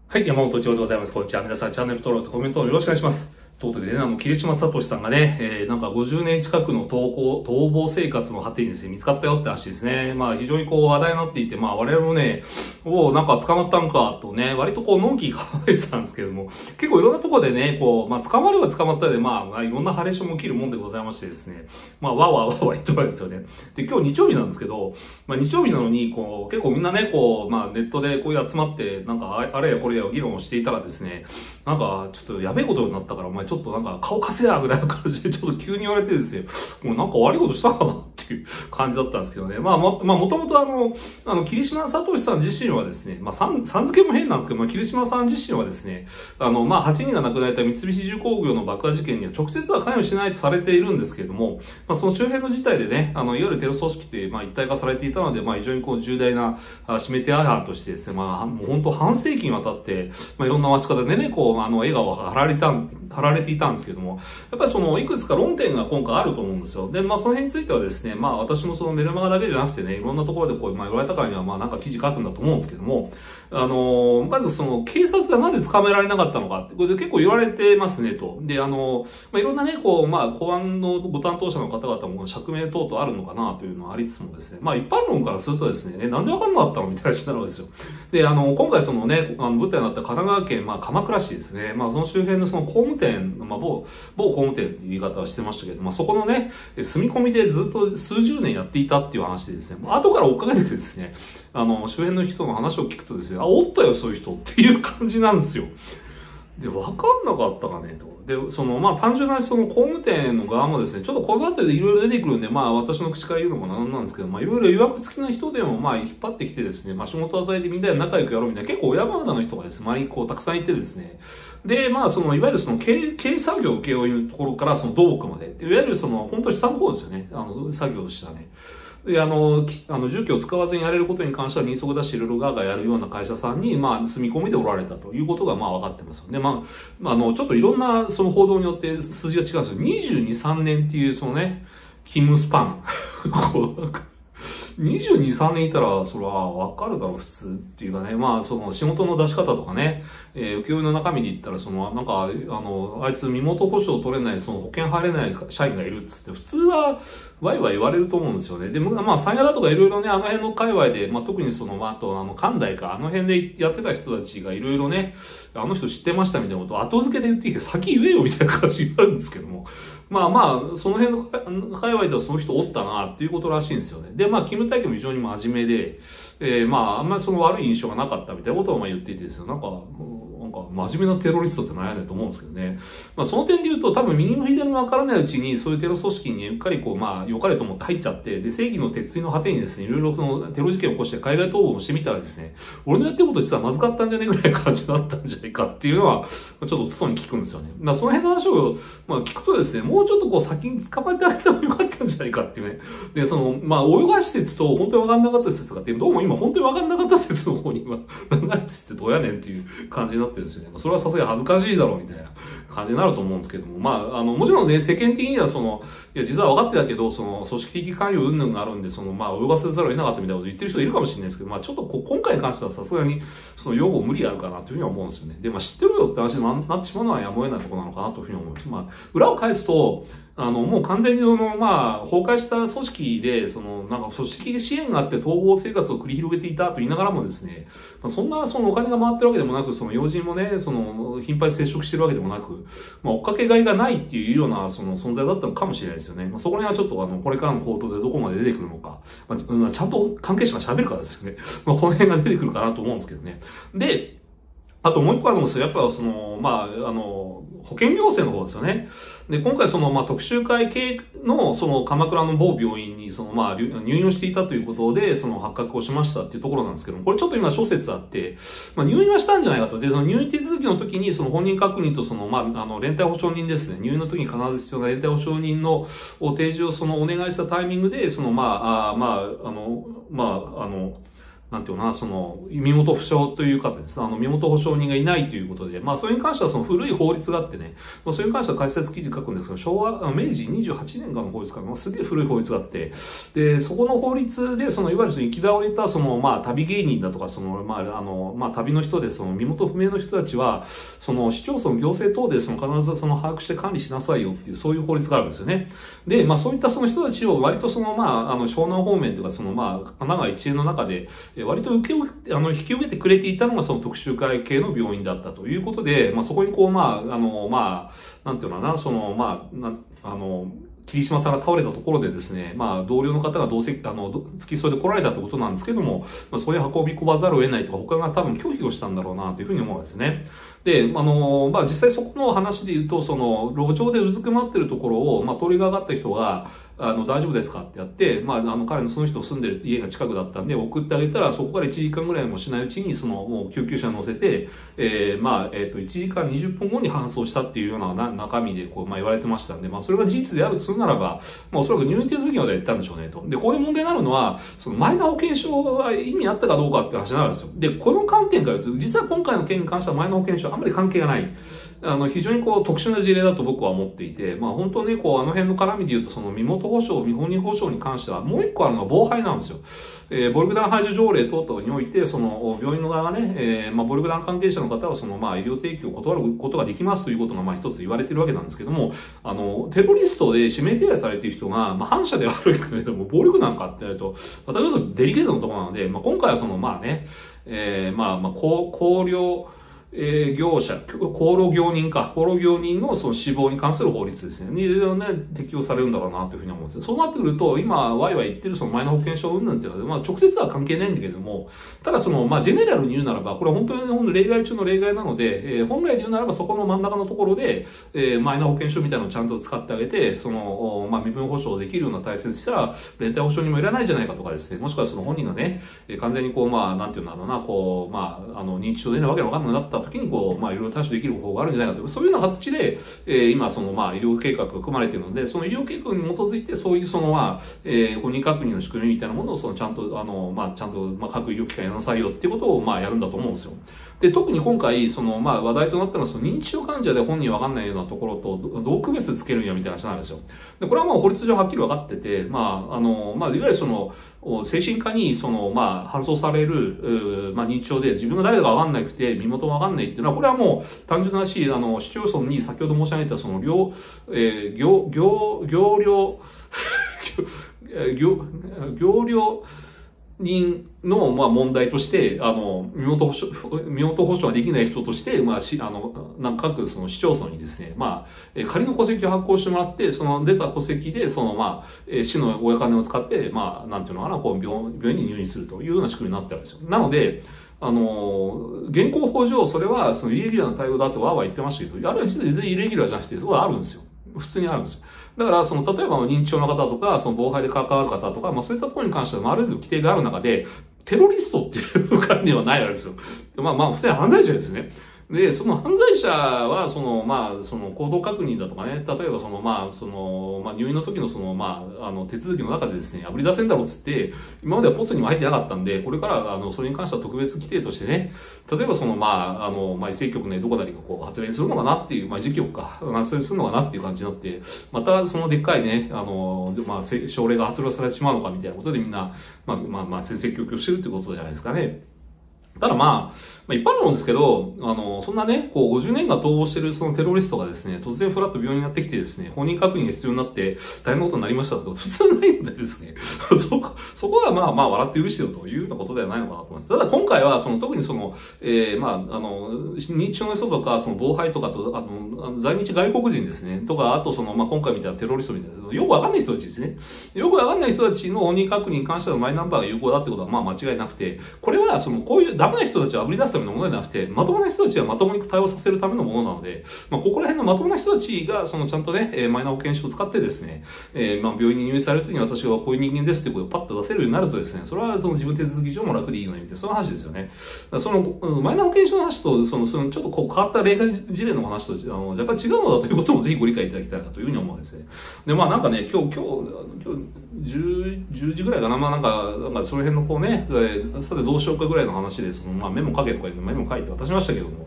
はい、山本一郎でございます。こんにちは。皆さん、チャンネル登録とコメントをよろしくお願いします。ということでね、桐島聡さんがね、なんか50年近くの逃亡生活の果てにですね、見つかったよって話ですね。まあ、非常に話題になっていて、まあ、我々もね、なんか捕まったんか、とね、割とのんきに考えてたんですけども、結構いろんなところでね、まあ、捕まれば捕まったで、まあ、いろんなハレーションも起きるもんでございましてですね、まあ、わー言ってるわけですよね。で、今日日曜日なんですけど、まあ、日曜日なのに、結構みんなね、まあ、ネットで集まって、なんか、あれやこれや議論をしていたらですね、なんか、ちょっとやべえことになったから、お前ちょっとなんか顔貸せやぐらいの感じでちょっと急に言われてですね、もうなんか悪いことしたかなっていう感じだったんですけどね。まあもともと桐島聡さん自身はですね、まあさん付けも変なんですけど、まあ桐島さん自身はですね、まあ8人が亡くなられた三菱重工業の爆破事件には直接は関与しないとされているんですけれども、まあその周辺の事態でね、いわゆるテロ組織ってまあ一体化されていたので、まあ非常に重大な指名手配犯としてですね、まあもう本当半世紀にわたって、まあいろんな街角でね、笑顔が貼られていたんですけども、やっぱりいくつか論点が今回あると思うんですよ。で、まあその辺についてはですね、まあ私もメルマガだけじゃなくてね、いろんなところでまあ言われたからにはまあなんか記事書くんだと思うんですけども、まず警察がなぜ捕まえられなかったのかって、これで結構言われてますねと。で、まあいろんなね、まあ公安のご担当者の方々も釈明等々あるのかなというのはありつつもですね、まあ一般論からするとですね、なんでわかんなかったのみたいな話になるわけですよ。で、今回ね、舞台になった神奈川県、まあ鎌倉市ですね、まあその周辺の工務店、まあ某工務店っていう言い方はしてましたけど、まあそこのね、住み込みでずっと数十年やっていたっていう話でですね、後から追っかけてですね、周辺の人の話を聞くとですね、おったよ、そういう人っていう感じなんですよ。で、わかんなかったかね、と。で、まあ、単純な工務店の側もですね、ちょっとこの後でいろいろ出てくるんで、まあ、私の口から言うのもなんなんですけど、まあ、いろいろ曰く付きな人でも、まあ、引っ張ってきてですね、まあ、仕事を与えてみんなで仲良くやろうみたいな、結構親離の人がですね、周りにたくさんいてですね、で、まあ、いわゆる経営作業を請け負うところから、土木まで、いわゆる本当に下の方ですよね、作業としてはね。で、住居を使わずにやれることに関しては人足出していろいろガーガーやるような会社さんに、まあ、住み込みでおられたということが、まあ、分かってますよね。まあ、ちょっといろんな報道によって数字が違うんですよ。22、3年っていうね、勤務スパン。22、3年いたら、それはわかるだろう、普通っていうかね。まあ、仕事の出し方とかね、請負の中身で言ったら、なんか、あいつ身元保証取れない、保険入れない社員がいるっつって、普通は、ワイワイ言われると思うんですよね。で、まあ、山谷だとかいろいろね、あの辺の界隈で、まあ、特にまあ、あと、関大か、あの辺でやってた人たちがいろいろね、あの人知ってましたみたいなことを後付けで言ってきて、先言えよみたいな感じになるんですけども。まあ、その辺の界隈ではその人おったな、っていうことらしいんですよね。で、まあ、勤務体系も非常に真面目で、まあ、あんまり悪い印象がなかったみたいなことを言っていてですよ。なんか真面目なテロリストって何やねんと思うんですけどね。まあ、その点で言うと、多分右も左もわからないうちに、そういうテロ組織にうっかりまあ、良かれと思って入っちゃって、で、正義の鉄槌の果てにですね、いろいろテロ事件を起こして海外逃亡もしてみたらですね、俺のやってること実はまずかったんじゃねえぐらいの感じだったんじゃないかっていうのは、ちょっとつとに聞くんですよね。まあ、その辺の話を、まあ、聞くとですね、もうちょっと先に捕まえてあげてもよかったんじゃないかっていうね。で、まあ、泳がし説と本当にわかんなかった説があって、どうも今本当にわかんなかった説の方には、何つってどうやねんっていう感じになってるんですよね。それはさすがに恥ずかしいだろうみたいな感じになると思うんですけども、まあ、もちろんね、世間的にはいや、実は分かってたけど、組織的関与云々があるんで、まあ、泳がせざるを得なかったみたいなこと言ってる人いるかもしれないですけど、まあ、ちょっと今回に関してはさすがに、用語無理あるかなというふうには思うんですよね。で、まあ、知ってるよって話になってしまうのはやむを得ないところなのかなというふうに思います。まあ、裏を返すと、もう完全にまあ、崩壊した組織で、なんか組織支援があって逃亡生活を繰り広げていたと言いながらもですね、まあ、そんなお金が回ってるわけでもなく、要人もね、頻繁に接触してるわけでもなく、まあ、追っかけがいがないっていうような、存在だったのかもしれないですよね。まあ、そこら辺はちょっとこれからの報道でどこまで出てくるのか、まあ、ちゃんと関係者が喋るからですよね。まあ、この辺が出てくるかなと思うんですけどね。で、あともう一個あるんですよ。やっぱまあ、保健行政の方ですよね。で、今回まあ、特集会系の、鎌倉の某病院に、まあ、入院をしていたということで、発覚をしましたっていうところなんですけども、これちょっと今諸説あって、まあ、入院はしたんじゃないかと。で、入院手続きの時に、本人確認と、まあ、連帯保証人ですね。入院の時に必ず必要な連帯保証人の提示をお願いしたタイミングで、 なんていうのかな、その、身元不詳というかですね、身元保証人がいないということで、まあ、それに関してはその古い法律があってね、まあ、それに関しては解説記事書くんですけど、明治28年間の法律かな、すげえ古い法律があって、で、そこの法律で、その、いわゆるその生き倒れた、その、まあ、旅芸人だとか、その、まあ、旅の人で、その、身元不明の人たちは、その、市町村行政等で、その、必ずその、把握して管理しなさいよっていう、そういう法律があるんですよね。で、まあ、そういったその人たちを割とその、まあ、湘南方面というか、その、まあ、神奈川一円の中で、割と引き受けてくれていたのがその特殊会系の病院だったということで、まあ、そこにこう、まあ、まあ、なんていうのかな、その、まあ、霧島さんが倒れたところでですね、まあ、同僚の方が付き添いで来られたってことなんですけども、まあ、そこに運び込まざるを得ないとか、他が多分拒否をしたんだろうなというふうに思うんですね。で、まあ、実際そこの話で言うと、その、路上でうずくまってるところを、まあ、通りが上がった人が、大丈夫ですかってやって、まあ、彼のその人住んでる家が近くだったんで、送ってあげたら、そこから1時間ぐらいもしないうちに、その、もう救急車に乗せて、まあ、1時間20分後に搬送したっていうような中身で、こう、まあ、言われてましたんで、まあ、それが事実であるとするならば、まあ、おそらく入院手続きまで言ったんでしょうね、と。で、ここで問題になるのは、その、マイナ保険証は意味あったかどうかって話になるんですよ。で、この観点から言うと、実は今回の件に関してはマイナ保険証はあんまり関係がない。非常にこう特殊な事例だと僕は思っていて、まあ本当にこう辺の絡みで言うとその身元保証、未本人保証に関してはもう一個あるのは妨害なんですよ。暴力団排除条例等々において、その病院の側がね、まあ暴力団関係者の方はそのまあ医療提供を断ることができますということがまあ一つ言われているわけなんですけども、テロリストで指名手配されている人が、まあ反社ではあるけれども、暴力団かってやると、またちょっとデリケートなところなので、まあ今回はそのまあね、考慮、業者、厚労業人のその死亡に関する法律ですね。適用されるんだろうなというふうに思うんですよ。そうなってくると、今、ワイワイ言ってるそのマイナ保険証云々っていうのは、まあ直接は関係ないんだけれども、ただその、まあジェネラルに言うならば、これは本当に例外中の例外なので、本来で言うならばそこの真ん中のところで、マイナ保険証みたいなのをちゃんと使ってあげて、その、まあ身分保証できるような体制したら、連帯保証にもいらないじゃないかとかですね、もしくはその本人がね、完全にこう、まあ、なんていうんだろうな、こう、まあ、認知症でないわけのわかんなくなった時に、こう、まあ、いろいろ対処できる方法があるんじゃないかと。そういうような形で、今、その、まあ、医療計画が組まれているので、その医療計画に基づいて、そういう、その、まあ、本人確認の仕組みみたいなものを、その、ちゃんと、まあ、各医療機関やらなさいよっていうことを、まあ、やるんだと思うんですよ。で、特に今回、その、まあ、話題となったのは、その、認知症患者で本人わかんないようなところと、どう区別つけるんやみたいな話なんですよ。で、これはもう法律上はっきり分かってて、まあ、まあ、いわゆるその、精神科に、その、まあ、搬送される、まあ、認知症で自分が誰だかわかんなくて、身元がわかんないっていうのは、これはもう、単純な話、市町村に先ほど申し上げた、その、業量人の、まあ、問題として、身元保証ができない人として、まあ、各その市町村にですね、まあ、仮の戸籍を発行してもらって、その出た戸籍で、その、まあ、市のお金を使って、まあ、なんていうのかな、こう、病院に入院するというような仕組みになってるんですよ。なので、現行法上、それは、その、イレギュラーな対応だとは言ってましたけど、あれは実は全然イレギュラーじゃなくて、そこはあるんですよ。普通にあるんですよ。だから、その、例えば認知症の方とか、その、妨害で関わる方とか、まあ、そういったところに関しては、ある程度規定がある中で、テロリストっていう概念はないわけですよ。まあ、普通に犯罪者ですね。で、その犯罪者は、その、まあ、その行動確認だとかね、例えばその、まあ、入院の時のその、まあ、手続きの中でですね、あぶり出せんだろうっつって、今まではポツにも入ってなかったんで、これから、それに関しては特別規定としてね、例えばその、まあ、まあ、異性局ね、どこだりがこう、発言するのかなっていう、まあ、事業か、それするのかなっていう感じになって、また、そのでっかいね、まあ、症例が発令されてしまうのかみたいなことでみんな、まあ、先生教育をしてるってことじゃないですかね。ただまあ、一般論ですけど、そんなね、こう、50年間逃亡してるそのテロリストがですね、突然フラッと病院にやってきてですね、本人確認が必要になって大変なことになりましたってこと普通ないのでですね、そこはまあ笑って許してよというようなことではないのかなと思います。ただ今回は、特にその、まあ、認知症の人とか、その、妨害とかと、在日外国人ですね、とか、あとその、まあ、今回みたいなテロリストみたいな、よくわかんない人たちですね。よくわかんない人たちの本人確認に関してはマイナンバーが有効だってことはまあ間違いなくて、これはその、こういうダダメな人たちを炙り出すためのものではなくて、まともな人たちはまともに対応させるためのものなので、ここら辺のまともな人たちが、ちゃんとね、マイナ保険証を使ってですね、病院に入院されるときに私はこういう人間ですっていうことをパッと出せるようになるとですね、それは自分手続き上も楽でいいのにって、そういう話ですよね。マイナ保険証の話と、ちょっとこう変わった例外事例の話と、若干違うのだということもぜひご理解いただきたいなというふうに思うんですね。で、なんかね、今日10時ぐらいかな、なんかその辺のこうね、さてどうしようかぐらいの話で、メモ書けとか言ってメモ書いて渡しましたけども、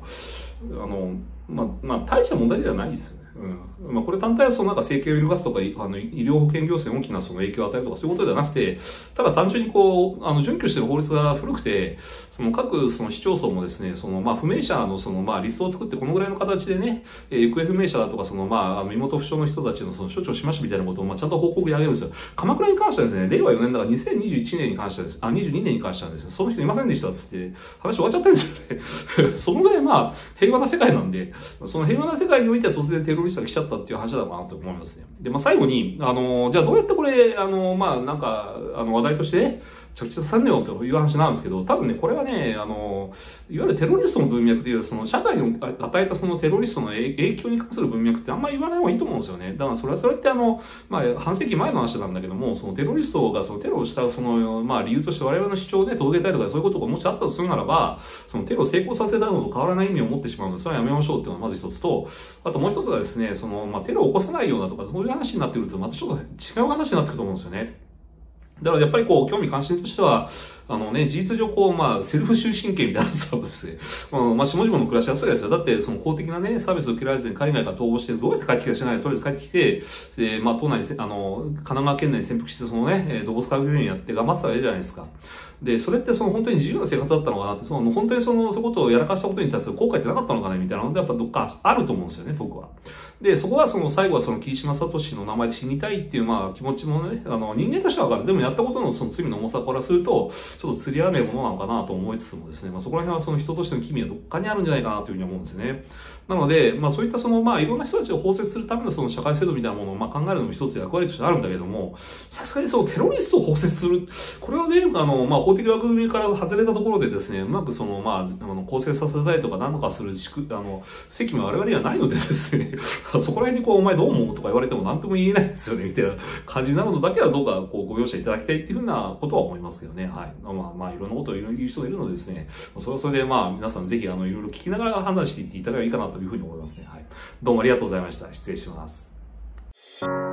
大した問題ではないですよね。これ単体はなんか生計を揺るがすとか、医療保険行政に大きな影響を与えるとかそういうことではなくて、ただ単純にこう、準拠している法律が古くて、各市町村もですね、不明者のリストを作ってこのぐらいの形でね、行方不明者だとか、身元不詳の人たちの処置をしましたみたいなことを、ちゃんと報告に上げるんですよ。鎌倉に関してはですね、令和4年だから2021年に関してはです、22年に関してはですね、その人いませんでしたっつって、話終わっちゃってるんですよね。そのぐらい平和な世界なんで、その平和な世界においては突然テロリストが来ちゃったっていう話だかなと思いますね。で、最後に、じゃあどうやってこれ、話題として、着地させんねよという話なんですけど、多分ね、これはね、いわゆるテロリストの文脈という、社会に与えたテロリストの影響に関する文脈ってあんまり言わない方がいいと思うんですよね。だからそれって半世紀前の話なんだけども、テロリストがテロをした理由として我々の主張で届けたいとかそういうことがもしあったとするならば、テロを成功させたのと変わらない意味を持ってしまうので、それはやめましょうっていうのがまず一つと、あともう一つがですね、テロを起こさないようなとか、そういう話になってくると、またちょっと違う話になってくると思うんですよね。だからやっぱり興味関心としては、事実上セルフ終身刑みたいなサービスで、下々の暮らしやすいですよ。だって、公的なね、サービスを受けられずに海外から逃亡して、どうやって帰ってきたか知らないとりあえず帰ってきて、都内、神奈川県内に潜伏して、ドボスカ病院やって頑張ってたわけじゃないですか。で、それって本当に自由な生活だったのかなって、本当にそういうことをやらかしたことに対する後悔ってなかったのかねみたいなので、やっぱどっかあると思うんですよね、僕は。で、そこは最後は桐島聡の名前で死にたいっていう気持ちもね、人間としてはわかる。でもやったことの罪の重さからすると、ちょっと釣り合わないものなのかなと思いつつもですね、そこら辺は人としての機微はどっかにあるんじゃないかなというふうに思うんですね。なので、そういったいろんな人たちを包摂するための社会制度みたいなものを考えるのも一つ役割としてあるんだけども、さすがにテロリストを包摂する、これはね、法的枠組みから外れたところでですね、うまく構成させたいとか何とかする責務は我々にはないのでですね、そこら辺にお前どう思うとか言われても何とも言えないですよね、みたいな感じになるのだけはどうかご容赦いただきたいっていうふうなことは思いますけどね。はい。いろんなことを言う人がいるのでですね、それはそれで皆さんぜひいろいろ聞きながら判断していっていただければいいかなというふうに思いますね。はい。どうもありがとうございました。失礼します。